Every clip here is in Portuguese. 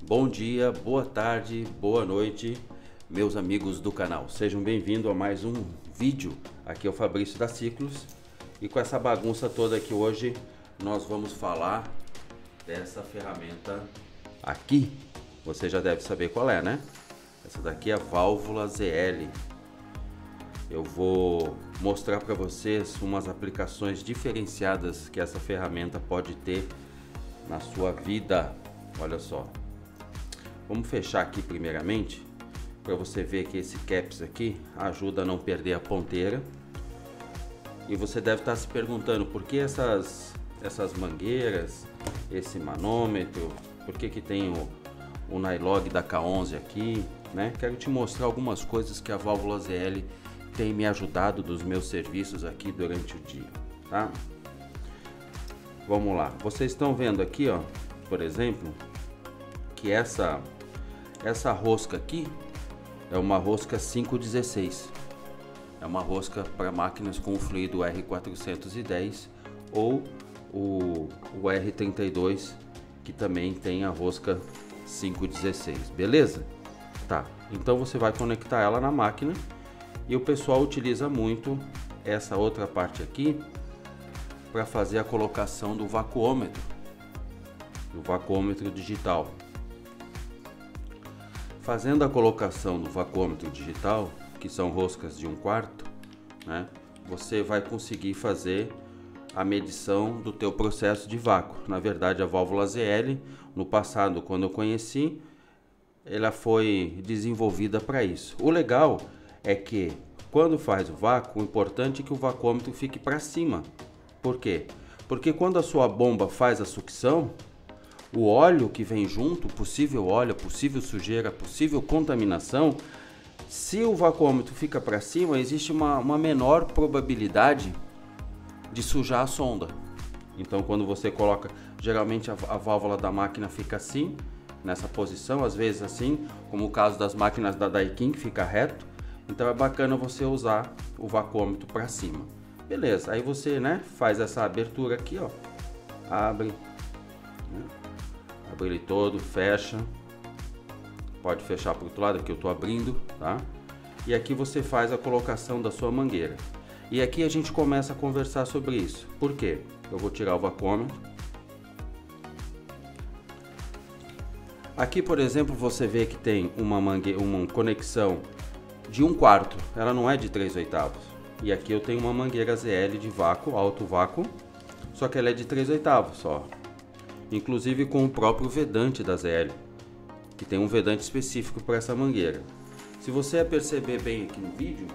Bom dia, boa tarde, boa noite, meus amigos do canal. Sejam bem-vindos a mais um vídeo. Aqui é o Fabrício da Ciclos e com essa bagunça toda aqui hoje nós vamos falar dessa ferramenta aqui. Você já deve saber qual é, né? Essa daqui é a válvula ZL. Eu vou mostrar para vocês umas aplicações diferenciadas que essa ferramenta pode ter na sua vida. Olha só. Vamos fechar aqui primeiramente, para você ver que esse caps aqui ajuda a não perder a ponteira. E você deve estar se perguntando por que essas mangueiras, esse manômetro, por que tem o Nylog da K11 aqui, né? Quero te mostrar algumas coisas que a válvula ZL tem me ajudado dos meus serviços aqui durante o dia, tá? Vamos lá, vocês estão vendo aqui, ó, por exemplo, que essa rosca aqui é uma rosca 516. É uma rosca para máquinas com o fluido R410 ou o R32, que também tem a rosca 516, beleza? Tá, então você vai conectar ela na máquina e o pessoal utiliza muito essa outra parte aqui para fazer a colocação do vacuômetro digital. Fazendo a colocação do vacuômetro digital, que são roscas de 1/4, né, você vai conseguir fazer a medição do teu processo de vácuo. Na verdade, a válvula ZL, no passado, quando eu conheci, ela foi desenvolvida para isso. O legal é que quando faz o vácuo, o importante é que o vacuômetro fique para cima. Por quê? Porque quando a sua bomba faz a sucção, o óleo que vem junto, possível óleo, possível sujeira, possível contaminação, se o vacuômetro fica para cima, existe uma menor probabilidade de sujar a sonda. Então, quando você coloca, geralmente a válvula da máquina fica assim, nessa posição, às vezes assim, como o caso das máquinas da Daikin, que fica reto. Então é bacana você usar o vacuômetro para cima. Beleza, aí você, né, faz essa abertura aqui, ó, abre, né? Abre ele todo, fecha, pode fechar para o outro lado, aqui eu estou abrindo, tá? E aqui você faz a colocação da sua mangueira. E aqui a gente começa a conversar sobre isso. Por quê? Eu vou tirar o vacuômetro. Aqui, por exemplo, você vê que tem uma conexão de 1/4, ela não é de 3/8. E aqui eu tenho uma mangueira ZL de vácuo, alto vácuo, só que ela é de 3/8 só. Inclusive com o próprio vedante da ZL, que tem um vedante específico para essa mangueira. Se você perceber bem aqui no vídeo,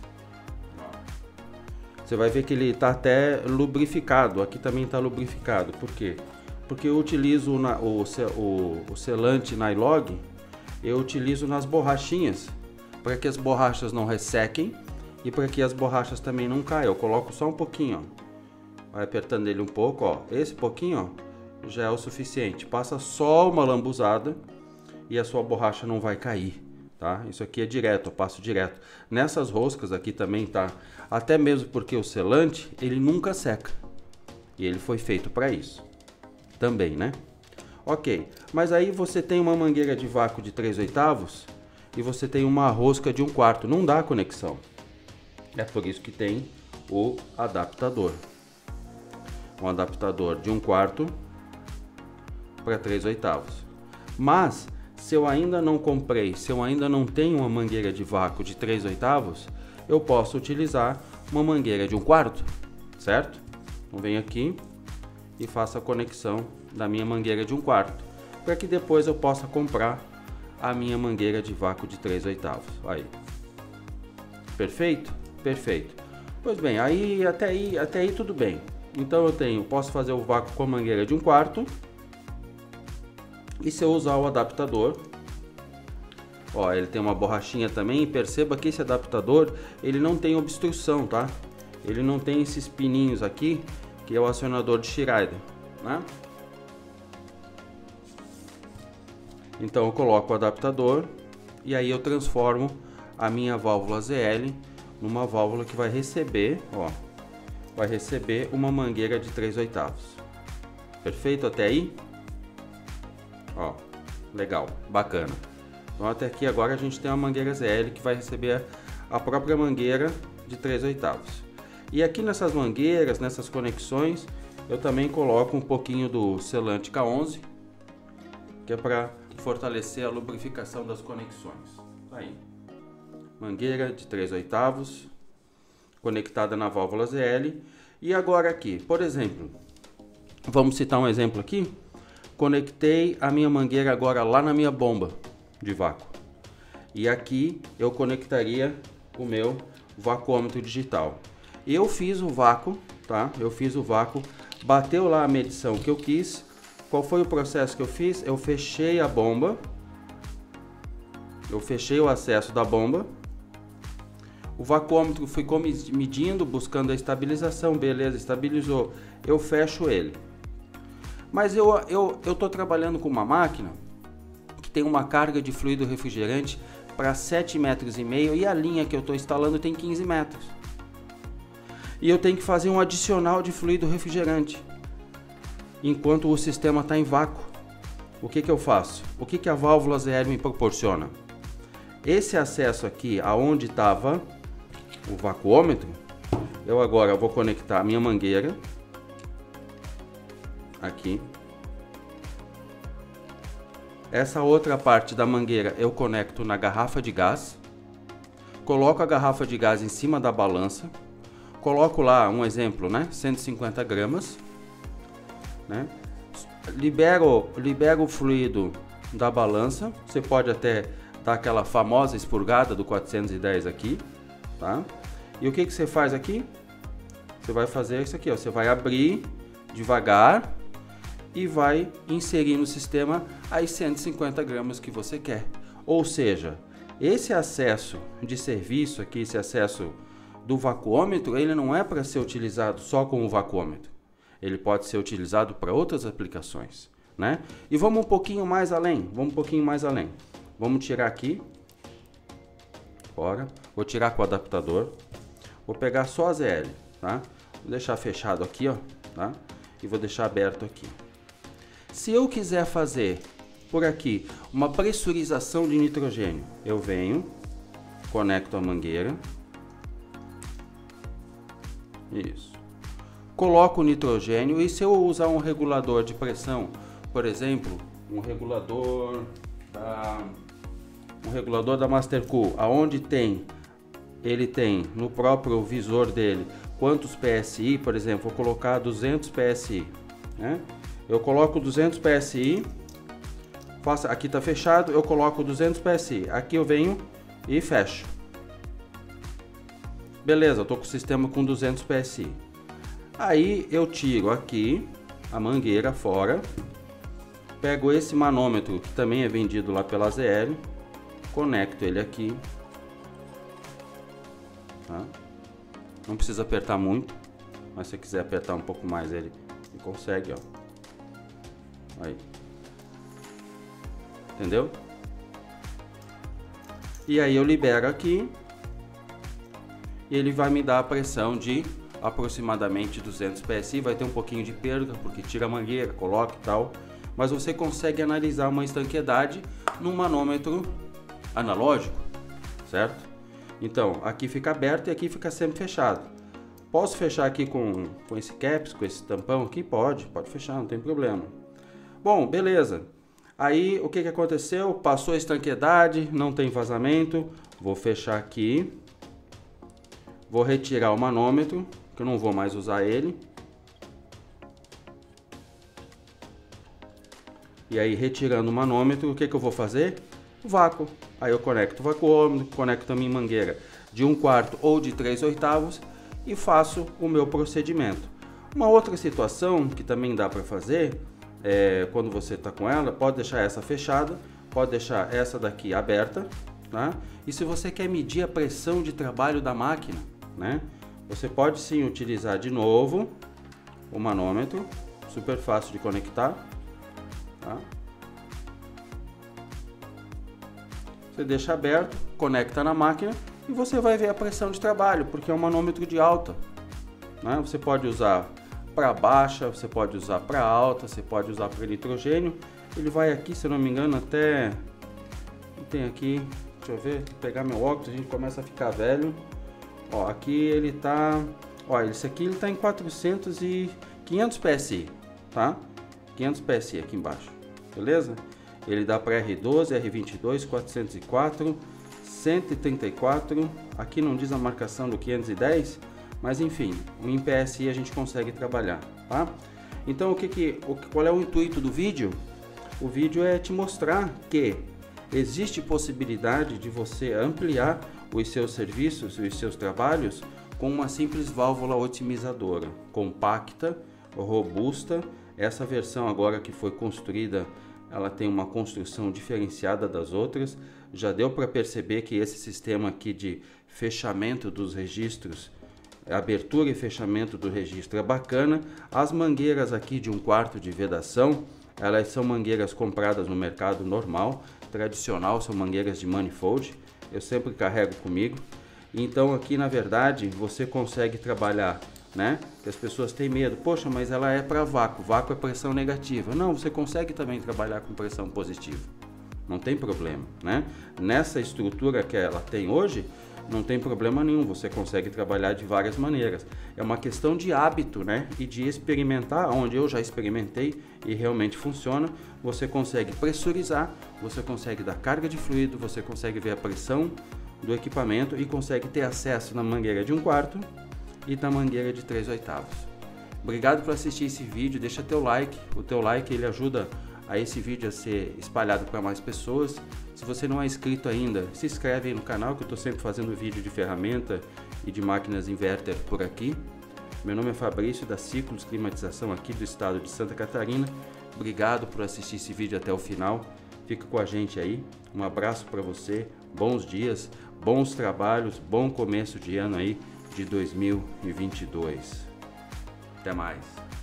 você vai ver que ele está até lubrificado. Aqui também está lubrificado. Por quê? Porque eu utilizo o selante Nylog, eu utilizo nas borrachinhas, para que as borrachas não ressequem e para que as borrachas também não caiam. Eu coloco só um pouquinho, ó. Vai apertando ele um pouco, ó. Esse pouquinho, ó, já é o suficiente. Passa só uma lambuzada e a sua borracha não vai cair, tá? Isso aqui é direto, eu passo direto. Nessas roscas aqui também, tá? Até mesmo porque o selante, ele nunca seca. E ele foi feito para isso também, né? Ok, mas aí você tem uma mangueira de vácuo de 3/8 e você tem uma rosca de 1/4, não dá conexão. É por isso que tem o adaptador. Um adaptador de 1/4 para 3/8. Mas se eu ainda não comprei, se eu ainda não tenho uma mangueira de vácuo de 3/8, eu posso utilizar uma mangueira de 1/4, certo? Então venho aqui e faço a conexão da minha mangueira de 1/4, para que depois eu possa comprar a minha mangueira de vácuo de 3/8. Aí. Perfeito? Perfeito. Pois bem, até aí tudo bem. Então posso fazer o vácuo com a mangueira de 1/4. E se eu usar o adaptador, ó, ele tem uma borrachinha também. Perceba que esse adaptador, ele não tem obstrução, tá? Ele não tem esses pininhos aqui, que é o acionador de Schrader, né? Então eu coloco o adaptador e aí eu transformo a minha válvula ZL numa válvula que vai receber, ó, vai receber uma mangueira de 3/8. Perfeito até aí? Ó, Legal, bacana. Então até aqui agora a gente tem uma mangueira ZL que vai receber a própria mangueira de 3/8. E aqui nessas mangueiras, nessas conexões, eu também coloco um pouquinho do selante K11, que é para fortalecer a lubrificação das conexões. Aí, mangueira de 3/8, conectada na válvula ZL. E agora aqui, por exemplo, vamos citar um exemplo aqui. Conectei a minha mangueira agora lá na minha bomba de vácuo. E aqui eu conectaria o meu vacuômetro digital. Eu fiz o vácuo, tá? Eu fiz o vácuo, bateu lá a medição que eu quis. Qual foi o processo que eu fiz? Eu fechei a bomba. Eu fechei o acesso da bomba. O vacuômetro ficou medindo, buscando a estabilização. Beleza, estabilizou. Eu fecho ele. Mas eu tô trabalhando com uma máquina que tem uma carga de fluido refrigerante para 7,5 metros e a linha que eu estou instalando tem 15 metros. E eu tenho que fazer um adicional de fluido refrigerante enquanto o sistema está em vácuo. O que eu faço? O que a válvula ZL me proporciona? Esse acesso aqui, aonde estava o vacuômetro, eu agora vou conectar a minha mangueira aqui. Essa outra parte da mangueira eu conecto na garrafa de gás, coloco a garrafa de gás em cima da balança, coloco lá um exemplo, né, 150 gramas, né, libero o fluido da balança. Você pode até dar aquela famosa expurgada do 410 aqui, tá? E o que você faz aqui? Você vai fazer isso aqui, ó, você vai abrir devagar e vai inserir no sistema as 150 gramas que você quer. Ou seja, esse acesso de serviço aqui, esse acesso do vacuômetro, ele não é para ser utilizado só com o vacuômetro. Ele pode ser utilizado para outras aplicações, né? E vamos um pouquinho mais além, Vamos tirar aqui, fora. Vou tirar com o adaptador. Vou pegar só a ZL, tá? Vou deixar fechado aqui, ó, tá? E vou deixar aberto aqui. Se eu quiser fazer por aqui uma pressurização de nitrogênio, eu venho, conecto a mangueira. Isso. Coloco o nitrogênio, e se eu usar um regulador de pressão, por exemplo, um regulador da Mastercool, aonde ele tem no próprio visor dele quantos PSI, por exemplo, vou colocar 200 PSI, né? Eu coloco 200 PSI, aqui está fechado, eu coloco 200 PSI, aqui eu venho e fecho. Beleza, eu estou com o sistema com 200 PSI. Aí eu tiro aqui a mangueira fora, pego esse manômetro que também é vendido lá pela ZL, conecto ele aqui, tá? Não precisa apertar muito, mas se você quiser apertar um pouco mais ele consegue, ó. Aí, entendeu? E aí eu libero aqui e ele vai me dar a pressão de aproximadamente 200 PSI. Vai ter um pouquinho de perda porque tira a mangueira, coloca e tal, mas você consegue analisar uma estanqueidade num manômetro analógico, certo? Então aqui fica aberto e aqui fica sempre fechado. Posso fechar aqui com esse caps, com esse tampão aqui? Pode fechar, não tem problema. Bom, beleza. Aí o que aconteceu? Passou a estanqueidade, não tem vazamento. Vou fechar aqui. Vou retirar o manômetro, que eu não vou mais usar ele. E aí, retirando o manômetro, o que eu vou fazer? Vácuo. Aí eu conecto o vacuômetro, conecto a minha mangueira de 1/4 ou de 3/8 e faço o meu procedimento. Uma outra situação que também dá para fazer, quando você está com ela, pode deixar essa fechada, pode deixar essa daqui aberta, tá? E se você quer medir a pressão de trabalho da máquina, né? Você pode sim utilizar de novo o manômetro, super fácil de conectar, tá? Você deixa aberto, conecta na máquina e você vai ver a pressão de trabalho, porque é um manômetro de alta, né? Você pode usar para baixa, você pode usar para alta, você pode usar para nitrogênio. Ele vai aqui, se eu não me engano, até... Tem aqui, deixa eu ver, vou pegar meu óculos, a gente começa a ficar velho. Ó, aqui ele tá... Ó, esse aqui ele tá em 500 PSI, tá? 500 PSI aqui embaixo, beleza? Ele dá para R12, R22, 404, 134. Aqui não diz a marcação do 510, mas enfim, em PSI a gente consegue trabalhar, tá? Então qual é o intuito do vídeo? O vídeo é te mostrar que existe possibilidade de você ampliar os seus serviços e os seus trabalhos com uma simples válvula otimizadora, compacta, robusta. Essa versão agora que foi construída, ela tem uma construção diferenciada das outras. Já deu para perceber que esse sistema aqui de fechamento dos registros, abertura e fechamento do registro é bacana. As mangueiras aqui de 1/4 de vedação, elas são mangueiras compradas no mercado normal, tradicional, são mangueiras de manifold. Eu sempre carrego comigo. Então aqui na verdade você consegue trabalhar, né? Que as pessoas têm medo, poxa, mas ela é para vácuo, vácuo é pressão negativa. Não, você consegue também trabalhar com pressão positiva, não tem problema, né? Nessa estrutura que ela tem hoje, não tem problema nenhum, você consegue trabalhar de várias maneiras. É uma questão de hábito, né? E de experimentar, onde eu já experimentei e realmente funciona. Você consegue pressurizar, você consegue dar carga de fluido, você consegue ver a pressão do equipamento e consegue ter acesso na mangueira de 1/4 e na mangueira de 3/8. Obrigado por assistir esse vídeo, deixa teu like, o teu like ele ajuda a esse vídeo a ser espalhado para mais pessoas. Se você não é inscrito ainda, se inscreve aí no canal, que eu estou sempre fazendo vídeo de ferramenta e de máquinas inverter por aqui. Meu nome é Fabrício, da Ciclos Climatização aqui do estado de Santa Catarina. Obrigado por assistir esse vídeo até o final. Fica com a gente aí. Um abraço para você, bons dias, bons trabalhos, bom começo de ano aí de 2022. Até mais.